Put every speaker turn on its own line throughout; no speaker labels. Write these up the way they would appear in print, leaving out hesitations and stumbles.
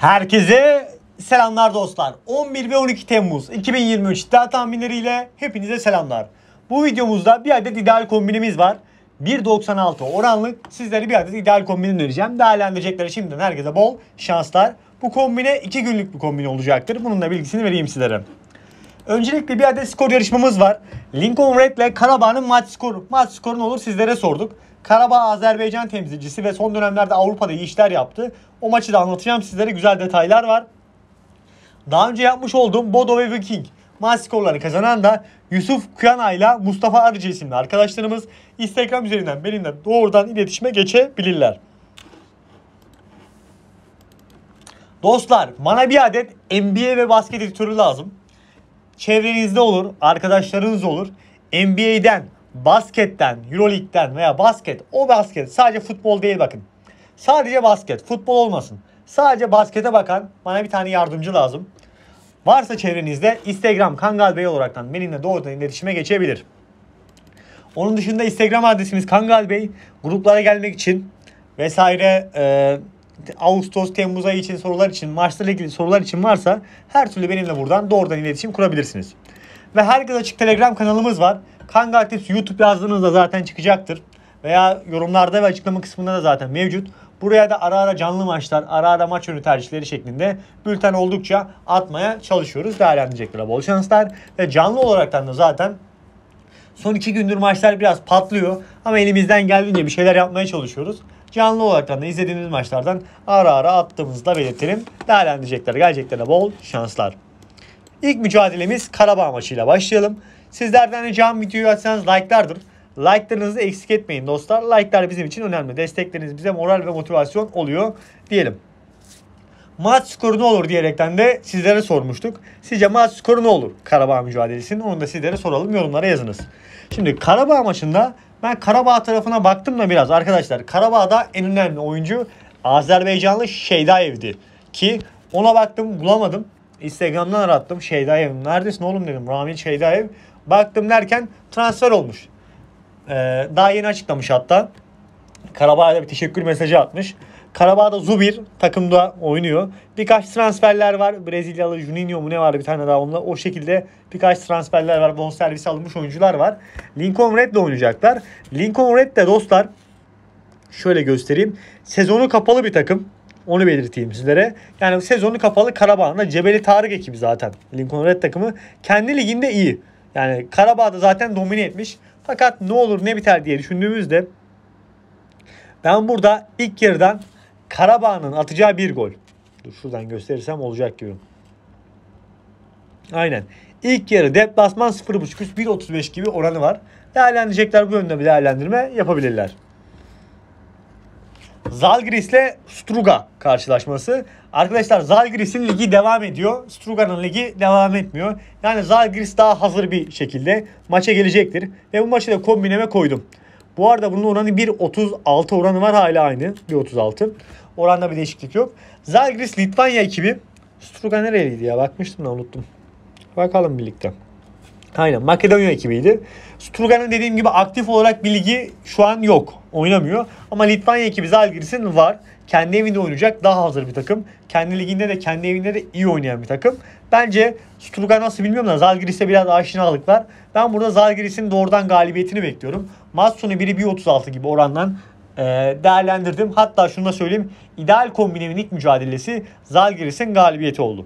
Herkese selamlar dostlar. 11 ve 12 Temmuz 2023 iddia tahminleriyle hepinize selamlar. Bu videomuzda bir adet ideal kombinimiz var. 1.96 oranlık sizlere bir adet ideal kombin önereceğim. Değerlendirecekleri şimdiden herkese bol şanslar. Bu kombine 2 günlük bir kombin olacaktır. Bunun da bilgisini vereyim sizlere. Öncelikle bir adet skor yarışmamız var. Lincoln Red ile Karabağ'ın maç skoru. Maç skoru ne olur sizlere sorduk. Karabağ Azerbaycan temsilcisi ve son dönemlerde Avrupa'da iyi işler yaptı. O maçı da anlatacağım sizlere, güzel detaylar var. Daha önce yapmış olduğum Bodo ve Viking maç skorları kazanan da Yusuf Kuyana ile Mustafa Arıcı isimli arkadaşlarımız Instagram üzerinden benimle doğrudan iletişime geçebilirler. Dostlar, bana bir adet NBA ve basket editörü lazım. Çevrenizde olur, arkadaşlarınız olur. NBA'den, basketten, Euroleague'den veya basket sadece futbol değil bakın. Sadece basket, futbol olmasın. Sadece baskete bakan bana bir tane yardımcı lazım. Varsa çevrenizde Instagram Kangal Bey olaraktan benimle doğrudan iletişime geçebilir. Onun dışında Instagram adresimiz Kangal Bey. Gruplara gelmek için vesaire Ağustos, Temmuz ayı için sorular için, maçlarla ilgili sorular için varsa her türlü benimle buradan doğrudan iletişim kurabilirsiniz. Ve herkes açık Telegram kanalımız var. Kangal Tips YouTube yazdığınızda zaten çıkacaktır. Veya yorumlarda ve açıklama kısmında da zaten mevcut. Buraya da ara ara canlı maçlar, ara ara maç önü tercihleri şeklinde bülten oldukça atmaya çalışıyoruz. Değerlendirecekler bol şanslar. Ve canlı olaraktan da zaten son 2 gündür maçlar biraz patlıyor. Ama elimizden geldiğince bir şeyler yapmaya çalışıyoruz. Canlı olaraktan da izlediğiniz maçlardan ara ara attığımızda belirtelim. Değerlendirecekler, geleceklerine bol şanslar. İlk mücadelemiz Karabağ maçıyla başlayalım. Sizlerden ricam videoyu atsanız like'lardır. Like'larınızı eksik etmeyin dostlar. Like'lar bizim için önemli. Destekleriniz bize moral ve motivasyon oluyor diyelim. Maç skoru ne olur diyerekten de sizlere sormuştuk. Sizce maç skoru ne olur Karabağ mücadelesinin? Onu da sizlere soralım, yorumlara yazınız. Şimdi Karabağ maçında ben Karabağ tarafına baktım da biraz arkadaşlar. Karabağ'da en önemli oyuncu Azerbaycanlı Şeydayev'di. Ki ona baktım bulamadım. Instagram'dan arattım. Şeydayev neredesin oğlum dedim. Ramil Şeydayev. Baktım derken transfer olmuş. Daha yeni açıklamış hatta. Karabağ'a bir teşekkür mesajı atmış. Karabağ'da Zubir takımda oynuyor. Birkaç transferler var. Brezilyalı Juninho mu ne var bir tane daha onunla. O şekilde birkaç transferler var. Bonservisi alınmış oyuncular var. Lincoln Red'le oynayacaklar. Lincoln Red de dostlar şöyle göstereyim. Sezonu kapalı bir takım. Onu belirteyim sizlere. Yani sezonu kapalı Karabağ'ın Cebeli Tarık ekibi zaten. Lincoln Red takımı kendi liginde iyi. Yani Karabağ'da zaten domine etmiş. Fakat ne olur ne biter diye düşündüğümüzde ben burada ilk yarıdan Karabağ'ın atacağı bir gol. Dur şuradan gösterirsem olacak gibi. Aynen. İlk yarı deplasman 0.5 üst 1.35 gibi oranı var. Değerlendirecekler, bu yönde bir değerlendirme yapabilirler. Zalgiris ile Struga karşılaşması. Arkadaşlar Zalgiris'in ligi devam ediyor. Struga'nın ligi devam etmiyor. Yani Zalgiris daha hazır bir şekilde maça gelecektir. Ve bu maçı da kombineme koydum. Bu arada bunun oranı 1.36 oranı var, hala aynı. 1.36. Oranda bir değişiklik yok. Zalgiris Litvanya ekibi. Struga nereliydi ya? Bakmıştım da unuttum. Bakalım birlikte. Aynen, Makedonya ekibiydi. Struga'nın dediğim gibi aktif olarak bir ligi şu an yok. Oynamıyor. Ama Litvanya ekibi Zalgiris'in var. Kendi evinde oynayacak, daha hazır bir takım. Kendi liginde de kendi evinde de iyi oynayan bir takım. Bence Struga nasıl bilmiyorum da Zalgiris'e biraz aşinalık var. Ben burada Zalgiris'in doğrudan galibiyetini bekliyorum. Maç sonu 1.36 gibi orandan değerlendirdim. Hatta şunu da söyleyeyim. İdeal kombinemin ilk mücadelesi Zalgiris'in galibiyeti oldu.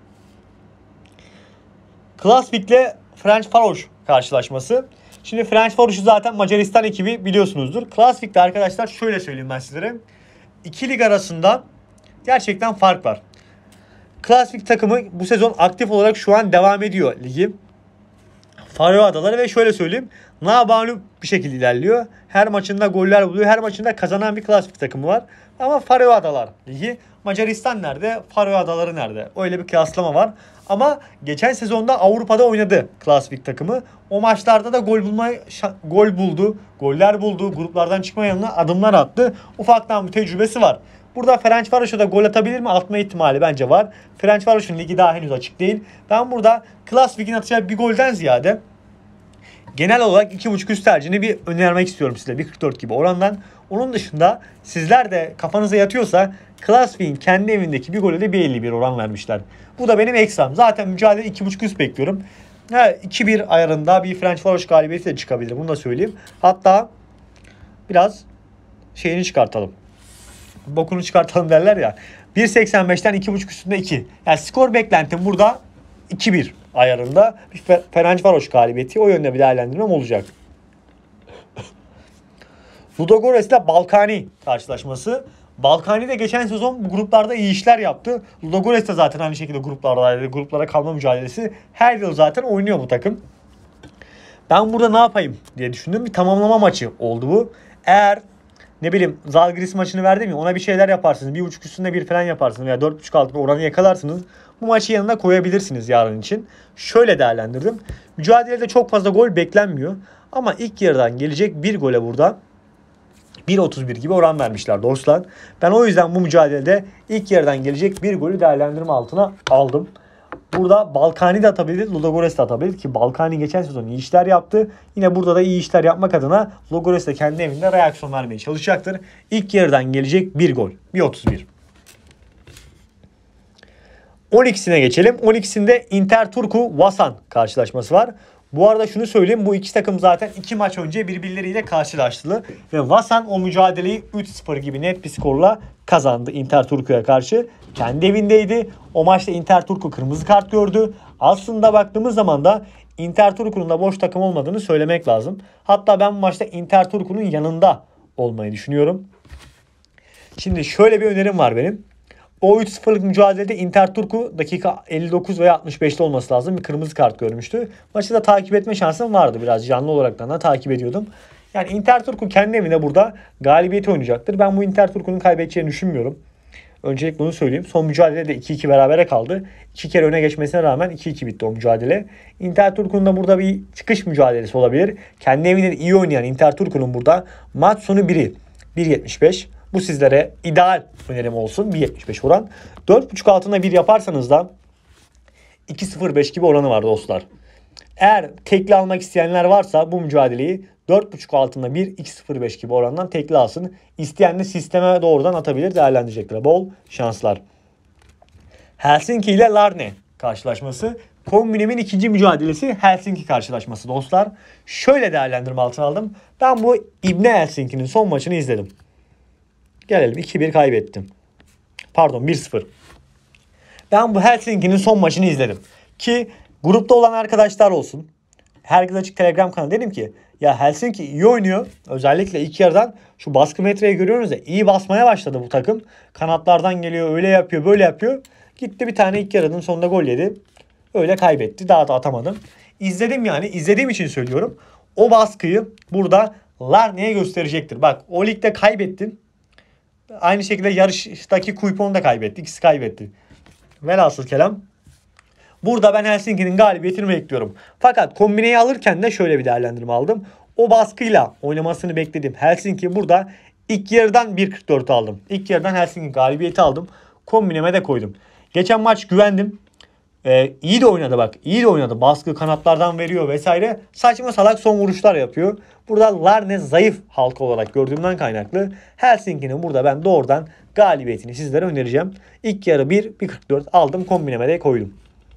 Klasvik ile Ferencvaros karşılaşması. Şimdi Ferencvaros'u zaten Macaristan ekibi biliyorsunuzdur. Klasvik'te arkadaşlar şöyle söyleyeyim ben sizlere. İki lig arasında gerçekten fark var. Klasvik takımı bu sezon aktif olarak şu an devam ediyor ligi. Faroe Adaları ve şöyle söyleyeyim. Namağlup bir şekilde ilerliyor. Her maçında goller buluyor. Her maçında kazanan bir Klasvik takımı var. Ama Faroe Adalar ligi. Macaristan nerede? Faroe Adaları nerede? Öyle bir kıyaslama var. Ama geçen sezonda Avrupa'da oynadı Klasvik takımı. O maçlarda da gol buldu. Goller buldu. Gruplardan çıkma yanına adımlar attı. Ufaktan bir tecrübesi var. Burada Ferencvaros'a da gol atabilir mi? Atma ihtimali bence var. Ferencvaros'un ligi daha henüz açık değil. Ben burada Klasvik'in atacağı bir golden ziyade genel olarak 2.5 üst tercihini bir önermek istiyorum size. 1.44 gibi orandan. Onun dışında sizler de kafanıza yatıyorsa Klasvin kendi evindeki bir gole de 1.51 oran vermişler. Bu da benim ekstram. Zaten mücadele 2.5 üst bekliyorum. 2-1 ayarında bir Ferencvaros galibiyeti de çıkabilir. Bunu da söyleyeyim. Hatta biraz şeyini çıkartalım. Bokunu çıkartalım derler ya. 1.85'ten 2.5 üstünde 2. Yani skor beklentim burada 2-1 ayarında bir Ferencvaros galibiyeti. O yönde bir değerlendirmem olacak. Ludogorets ile Balkani karşılaşması. Balkani de geçen sezon bu gruplarda iyi işler yaptı. Ludogorets de zaten aynı şekilde gruplardaydı. Gruplara kalma mücadelesi. Her yıl zaten oynuyor bu takım. Ben burada ne yapayım diye düşündüm. Bir tamamlama maçı oldu bu. Eğer ne bileyim Zalgiris maçını verdim ya, ona bir şeyler yaparsınız. 1.5 üstünde bir falan yaparsınız veya 4.5 altında oranı yakalarsınız. Bu maçı yanına koyabilirsiniz yarın için. Şöyle değerlendirdim. Mücadelede çok fazla gol beklenmiyor. Ama ilk yarıdan gelecek bir gole burada 1.31 gibi oran vermişler dostlar. Ben o yüzden bu mücadelede ilk yarıdan gelecek bir golü değerlendirme altına aldım. Burada Balkani de atabilir, Ludogorets de atabilir ki Balkani geçen sezon iyi işler yaptı. Yine burada da iyi işler yapmak adına Ludogorets de kendi evinde reaksiyon vermeye çalışacaktır. İlk yarıdan gelecek bir gol. 1.31. 12'sine geçelim. 12'sinde Inter Turku Vasan karşılaşması var. Bu arada şunu söyleyeyim. Bu iki takım zaten 2 maç önce birbirleriyle karşılaştılar. Ve Vasan o mücadeleyi 3-0 gibi net bir skorla kazandı Inter Turku'ya karşı. Kendi evindeydi. O maçta Inter Turku kırmızı kart gördü. Aslında baktığımız zaman da Inter Turku'nun da boş takım olmadığını söylemek lazım. Hatta ben bu maçta Inter Turku'nun yanında olmayı düşünüyorum. Şimdi şöyle bir önerim var benim. O 3-0'lık mücadelede Inter Turku dakika 59 veya 65'te olması lazım. Bir kırmızı kart görmüştü. Maçı da takip etme şansım vardı. Biraz canlı olarak da takip ediyordum. Yani Inter Turku kendi evinde burada galibiyeti oynayacaktır. Ben bu Inter Turku'nun kaybedeceğini düşünmüyorum. Öncelikle bunu söyleyeyim. Son mücadelede 2-2 berabere kaldı. 2 kere öne geçmesine rağmen 2-2 bitti o mücadele. Inter Turku'nun da burada bir çıkış mücadelesi olabilir. Kendi evinde iyi oynayan Inter Turku'nun burada maç sonu 1.75. Bu sizlere ideal önerim olsun. 1.75 oran. 4.5 altında 1 yaparsanız da 2.05 gibi oranı var dostlar. Eğer tekli almak isteyenler varsa bu mücadeleyi 4.5 altında 1, 2.05 gibi orandan tekli alsın. İsteyen de sisteme doğrudan atabilir, değerlendirecekler. Bol şanslar. Helsinki ile Larne karşılaşması. Kombinimin ikinci mücadelesi Helsinki karşılaşması dostlar. Şöyle değerlendirme altına aldım. Ben bu İbne Helsinki'nin son maçını izledim. Gelelim 2-1 kaybettim. Pardon 1-0. Ben bu Helsinki'nin son maçını izledim. Ki grupta olan arkadaşlar olsun. Herkes açık Telegram kanalı. Dedim ki ya Helsinki iyi oynuyor. Özellikle ilk yarıdan şu baskı metreyi görüyorsunuz ya, iyi basmaya başladı bu takım. Kanatlardan geliyor, öyle yapıyor, böyle yapıyor. Gitti bir tane ilk yarının sonunda gol yedi. Öyle kaybetti. Daha da atamadım. İzledim yani. İzlediğim için söylüyorum. O baskıyı burada Larne'ye gösterecektir. Bak o ligde kaybettin. Aynı şekilde yarıştaki Kuipon'u da kaybetti. İkisi kaybetti. Velhasıl kelam. Burada ben Helsinki'nin galibiyetini bekliyorum. Fakat kombineyi alırken de şöyle bir değerlendirme aldım. O baskıyla oynamasını bekledim. Helsinki burada ilk yarıdan 1.44 aldım. İlk yarıdan Helsinki galibiyeti aldım. Kombineme de koydum. Geçen maç güvendim. İyi de oynadı bak. İyi de oynadı. Baskı kanatlardan veriyor vesaire. Saçma salak son vuruşlar yapıyor. Burada Larne zayıf halka olarak gördüğümden kaynaklı Helsinki'nin burada ben doğrudan galibiyetini sizlere önereceğim. İlk yarı 1.44 aldım. Kombineme de koydum.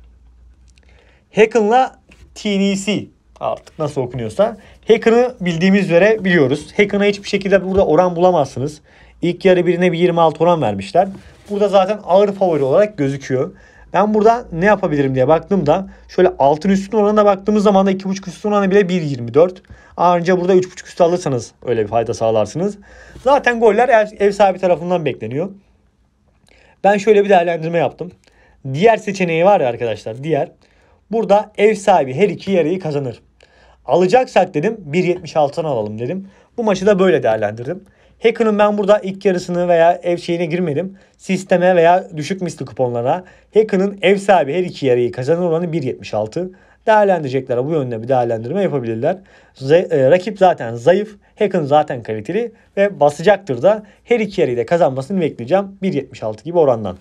Haken'la TNC artık nasıl okunuyorsa. Haken'ı bildiğimiz üzere biliyoruz. Haken'a hiçbir şekilde burada oran bulamazsınız. İlk yarı birine bir 26 oran vermişler. Burada zaten ağır favori olarak gözüküyor. Ben burada ne yapabilirim diye baktığımda şöyle altın üstün oranına baktığımız zaman da 2.5 üstün oranı bile 1.24. Ayrıca burada 3.5 üstü alırsanız öyle bir fayda sağlarsınız. Zaten goller ev sahibi tarafından bekleniyor. Ben şöyle bir değerlendirme yaptım. Diğer seçeneği var ya arkadaşlar, diğer. Burada ev sahibi her iki yarıyı kazanır. Alacaksak dedim 1.76'dan alalım dedim. Bu maçı da böyle değerlendirdim. Haken'ın ben burada ilk yarısını veya ev şeyine girmedim. Sisteme veya düşük misli kuponlara. Haken'ın ev sahibi her iki yarıyı kazanır oranı 1.76. Değerlendirecekler bu yönde bir değerlendirme yapabilirler. Rakip zaten zayıf. Haken zaten kaliteli ve basacaktır da her iki yarıyı da kazanmasını bekleyeceğim. 1.76 gibi orandan.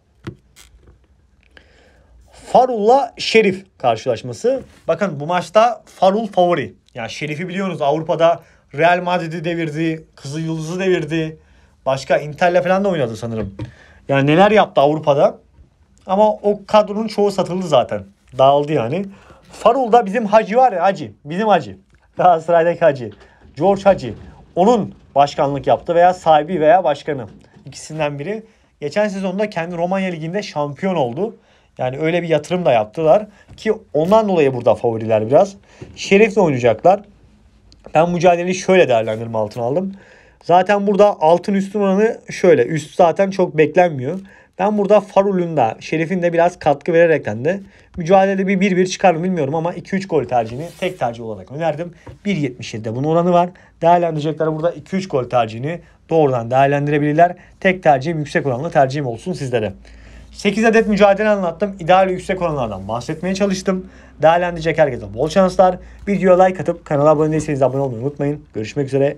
Farul'la Şerif karşılaşması. Bakın bu maçta Farul favori. Yani Şerif'i biliyorsunuz, Avrupa'da Real Madrid'i devirdi. Kızıl Yıldız'ı devirdi. Başka Inter'le falan da oynadı sanırım. Yani neler yaptı Avrupa'da. Ama o kadronun çoğu satıldı zaten. Dağıldı yani. Farul'da bizim Hacı var ya, Hacı. Bizim Hacı. Galatasaray'daki Hacı. George Hacı. Onun başkanlık yaptı veya sahibi veya başkanı. İkisinden biri. Geçen sezonda kendi Romanya Ligi'nde şampiyon oldu. Yani öyle bir yatırım da yaptılar. Ki ondan dolayı burada favoriler biraz. Şerif'le oynayacaklar. Ben mücadeleyi şöyle değerlendirme altına aldım. Zaten burada altın üstün oranı şöyle. Üst zaten çok beklenmiyor. Ben burada Farul'un da Şerif'in de biraz katkı vererekten de mücadelede bir 1-1 çıkar mı bilmiyorum ama 2-3 gol tercihini tek tercih olarak önerdim. 1.77'de bunun oranı var. Değerlendirecekler burada 2-3 gol tercihini doğrudan değerlendirebilirler. Tek tercihim yüksek oranlı tercihim olsun sizlere. 8 adet mücadele anlattım. İdeal ve yüksek oranlardan bahsetmeye çalıştım. Değerlendirecek herkese bol şanslar. Videoya like atıp kanala abone değilseniz abone olmayı unutmayın. Görüşmek üzere.